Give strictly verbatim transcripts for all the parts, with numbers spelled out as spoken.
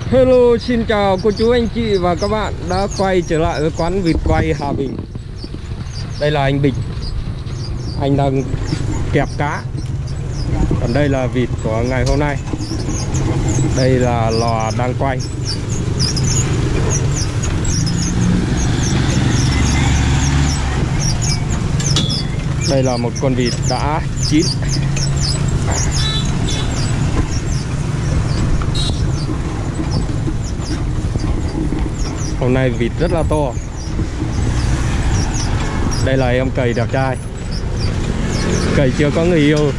Hello, xin chào cô chú anh chị và các bạn đã quay trở lại với quán vịt quay Hà Bình. Đây là anh Bình, anh đang kẹp cá. Còn đây là vịt của ngày hôm nay. Đây là lò đang quay. Đây là một con vịt đã chín. Hôm nay vịt rất là to. Đây là em cầy đẹp trai, cầy chưa có người yêu.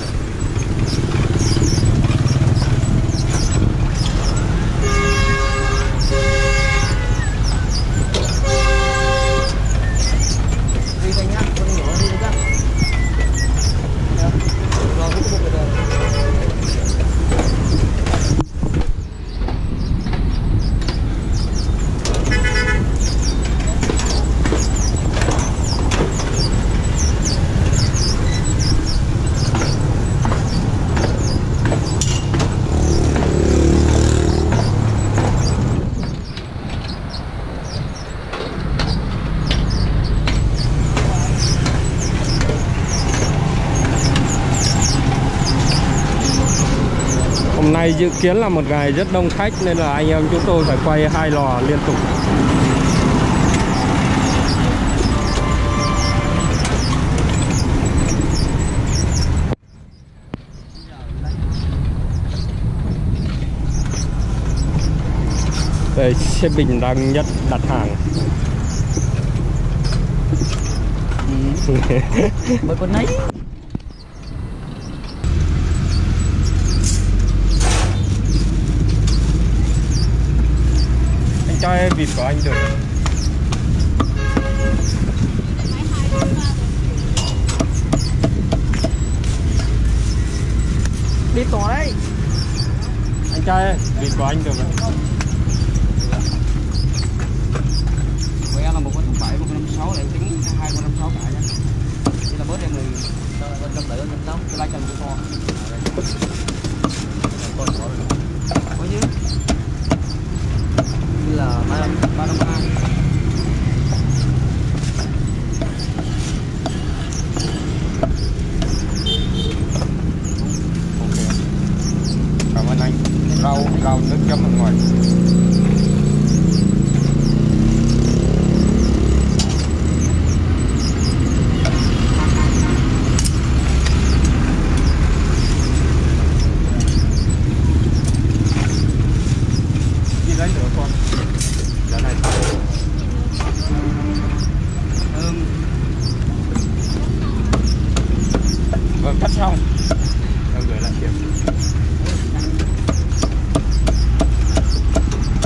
Hôm nay dự kiến là một ngày rất đông khách nên là anh em chúng tôi phải quay hai lò liên tục. Đây, xe Bình đang nhất đặt hàng. Ừ. Mới con nấy. Cho em vịt của anh được. Đi to đấy. Anh cho em vịt của anh được rồi. Với em là một con không phải, một con năm sáu lại tính hai con năm sáu cả nhá. Đây là bớt em mình bên trong đợi bên đó, tôi lai cho một con. Có chứ. Đây là ba ba năm hai. Ok. Cảm ơn anh. Rau rau nước chấm ở ngoài. Lấy nữa con. Giá này. Ừ. Vâng, cắt xong. Em gửi lại tiền.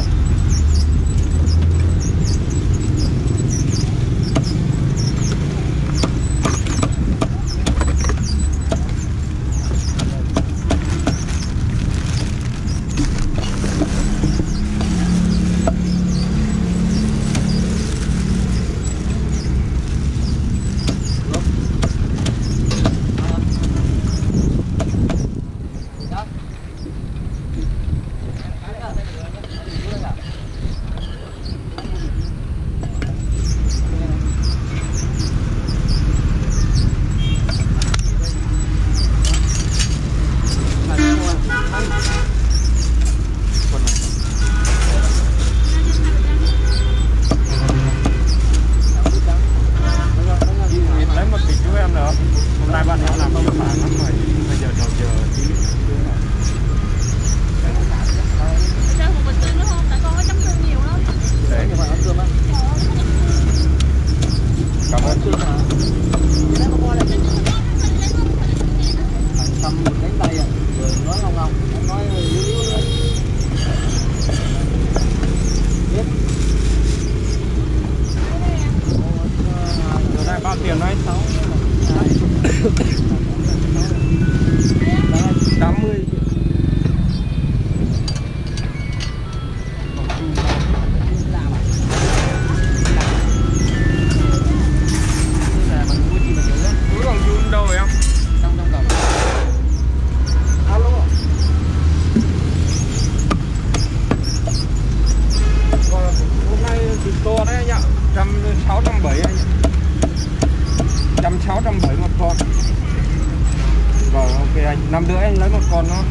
lấy một con nó.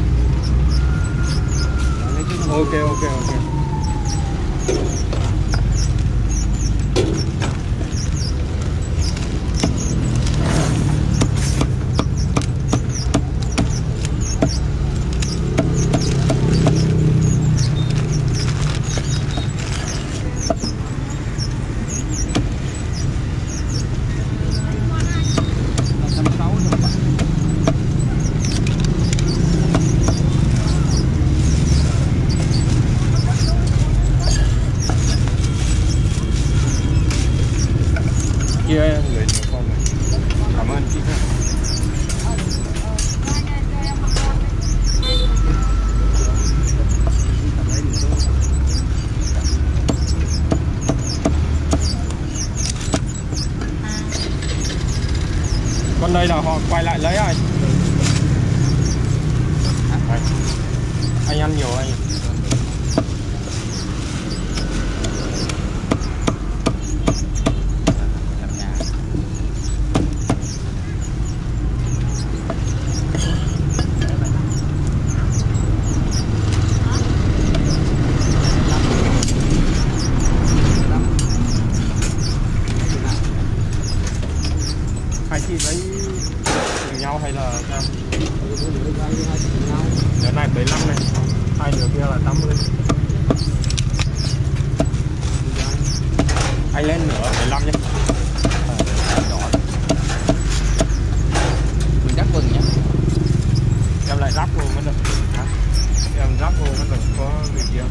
Ok ok ok. Kia người nhiều con này. Cảm ơn chị ha. Con đây là họ quay lại lấy rồi. Đây. Anh ăn nhiều anh. Hai chị lấy cùng nhau hay là sao? Đứa này bảy mươi lăm này, hai đứa kia là tám mươi. Anh lên nữa bảy mươi lăm nhé. Mình đắp vừng nhé. Em lại ráp vô mới được. Em ráp vô mới được, có việc gì không?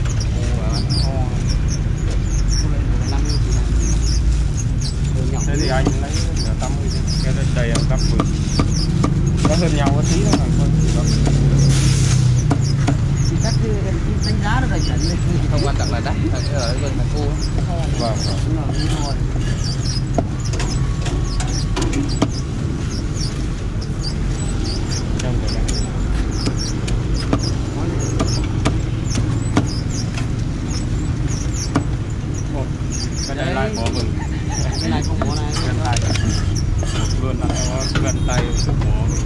Thế thì anh lấy nửa tám mươi, cái đây đầy em ráp vừng. Có hơn nhau có tí nữa là thôi. Cắt đánh giá nó là chỉnh không quan trọng là đắt, là ở gần là cua. Vâng vâng. Trong cái này. Ồ, cái này lại bỏ vừng. Cái này không có này. Gần tay. Một vườn là gần tay sức bỏ vừng.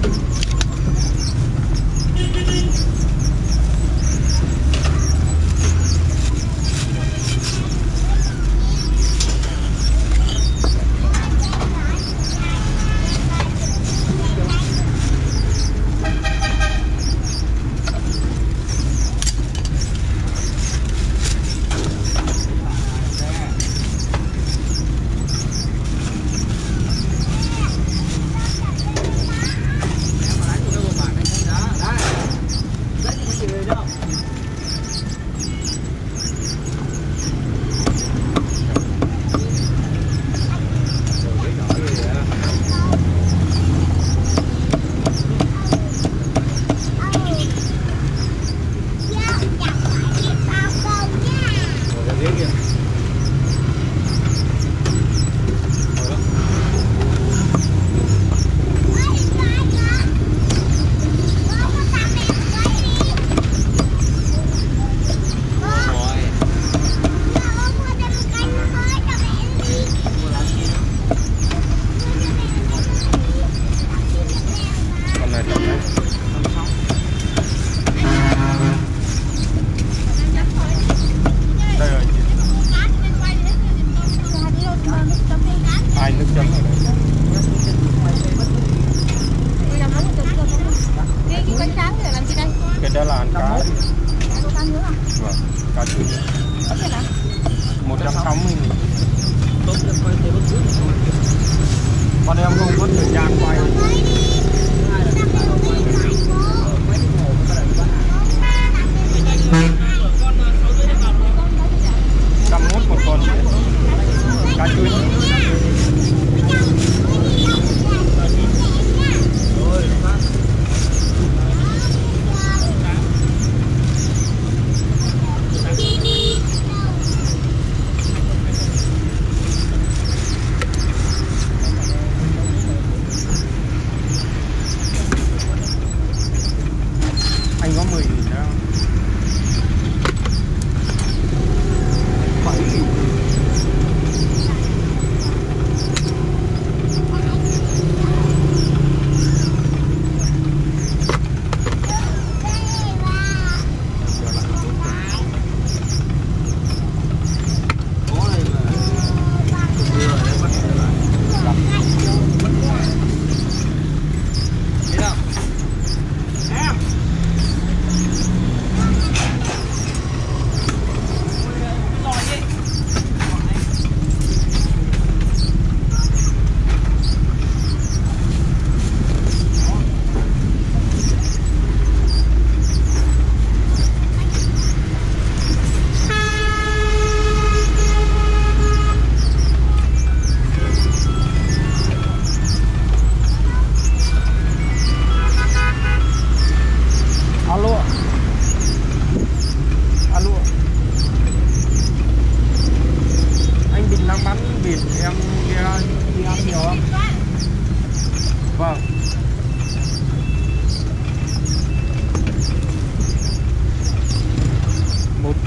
Ai nước chấm ở đây? Cái đó là ăn cá. Vâng, cá chua. một trăm sáu mươi nghìn. Con em không có thời gian quay. Trăm mốt một con cá chui.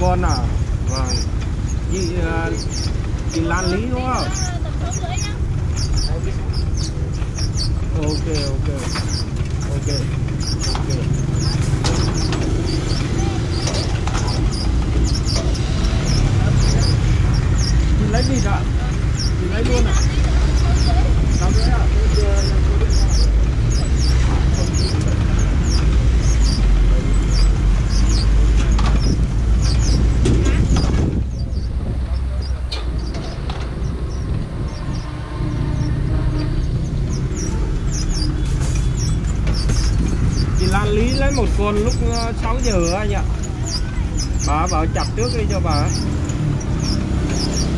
con à? Vâng. Chị uh, chị Lan Lý đúng không? Ok ok ok ok. Chị lấy gì ạ? Chị lấy luôn à? Tám rưỡi à? Lan Lý lấy một con lúc sáu giờ anh ạ. Bà bảo chặt trước đi cho bà.